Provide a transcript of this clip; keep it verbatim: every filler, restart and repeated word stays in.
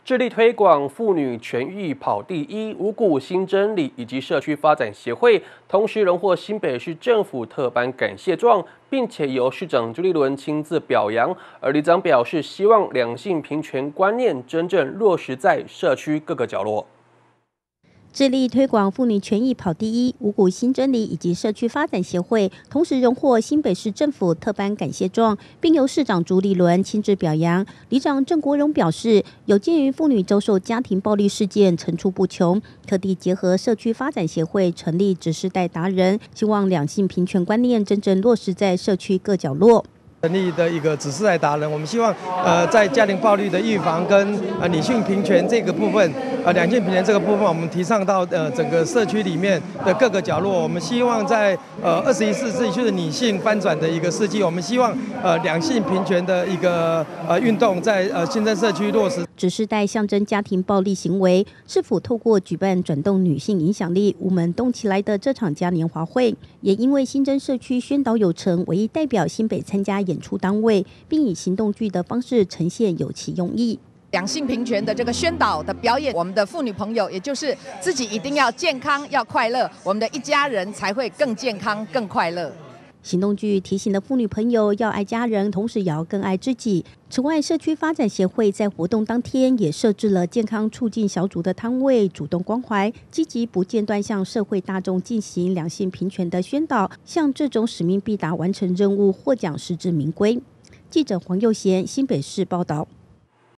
致力推广妇女权益跑第一五股新真理以及社区发展协会，同时荣获新北市政府特颁感谢状，并且由市长朱立伦亲自表扬。而里长表示，希望两性平权观念真正落实在社区各个角落。 致力推广妇女权益跑第一五股新真理以及社区发展协会，同时荣获新北市政府特颁感谢状，并由市长朱立伦亲自表扬。里长郑国荣表示，有鉴于妇女遭受家庭暴力事件层出不穷，特地结合社区发展协会成立指示代达人，希望两性平权观念真正落实在社区各角落。 成立的一个指示代达人，我们希望呃在家庭暴力的预防跟呃女性平权这个部分，呃两性平权这个部分，我们提倡到呃整个社区里面的各个角落。我们希望在呃二十一世纪就是女性翻转的一个世纪，我们希望呃两性平权的一个呃运动在呃新增社区落实。 指示代象征家庭暴力行为，是否透过举办转动女性影响力、无门动起来的这场嘉年华会，也因为新增社区宣导有成，唯一代表新北参加。 演出单位，并以行动剧的方式呈现，有其用意。 两性平权的这个宣导的表演，我们的妇女朋友，也就是自己一定要健康、要快乐，我们的一家人才会更健康、更快乐。 行动剧提醒了妇女朋友要爱家人，同时也要更爱自己。此外，社区发展协会在活动当天也设置了健康促进小组的摊位，主动关怀、积极不间断向社会大众进行两性平权的宣导。像这种使命必达、完成任务获奖实至名归。记者黄佑贤，新北市报道。